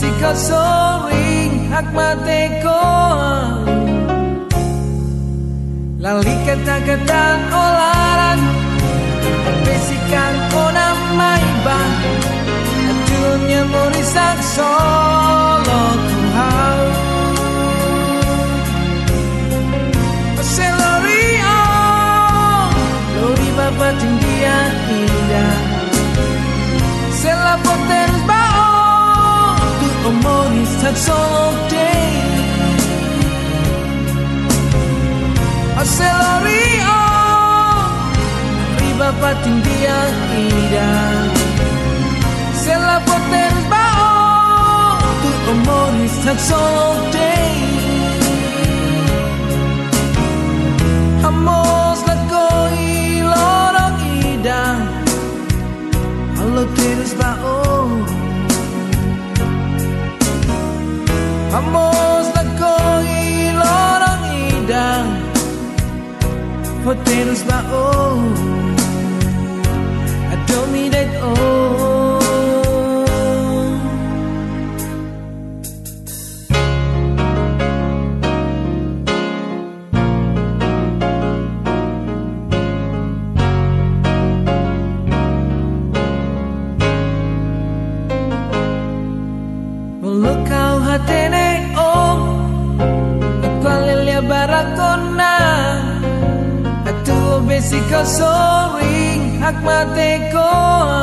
besika soring hak mateko lali kata-kata olaran besikan ona maiban dunia morisak solo kuhau selori lori bapak tinggia indah selapo terus bao tu morisak solo day selori bapak tinggia indah selapo terus bao tu morisak solo day Amos lagoi lorong ida Halo terus bao Amos lagoi lorong ida Halo terus bao Adomi dek Melukau hatene Kualilia barakona Atu besika soring hak mateko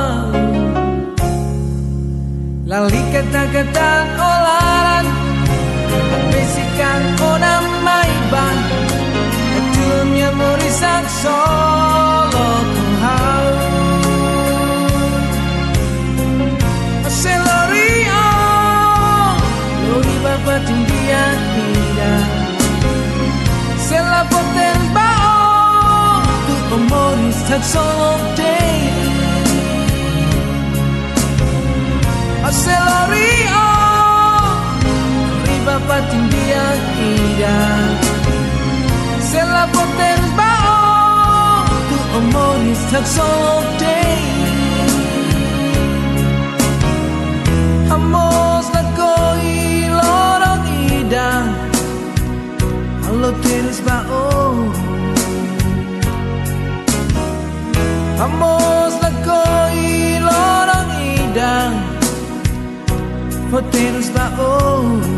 Lali kata-kata olaran besikan ona maiban Dunia morisak solo kuhau Selorio lori bapak tinggia indah selapo terus bao tu morisak solo day Selorio lori bapak tinggia indah selapo terus bao tu morisak solo day Amos lagoi lorong ida Halo terus bao Amos lagoi lorong ida Halo terus bao